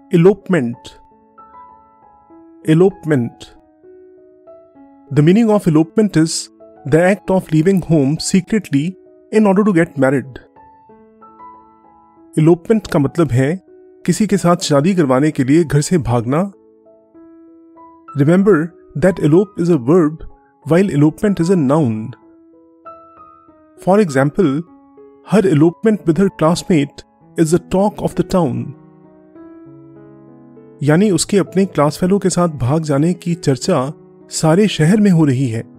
Elopement. Elopement. The meaning of elopement is the act of leaving home secretly in order to get married. Elopement का मतलब है किसी के साथ शादी करवाने के लिए घर से भागना. Remember that elope is a verb while elopement is a noun. For example, her elopement with her classmate is the talk of the town. यानी उसके अपने क्लास फेलो के साथ भाग जाने की चर्चा सारे शहर में हो रही है.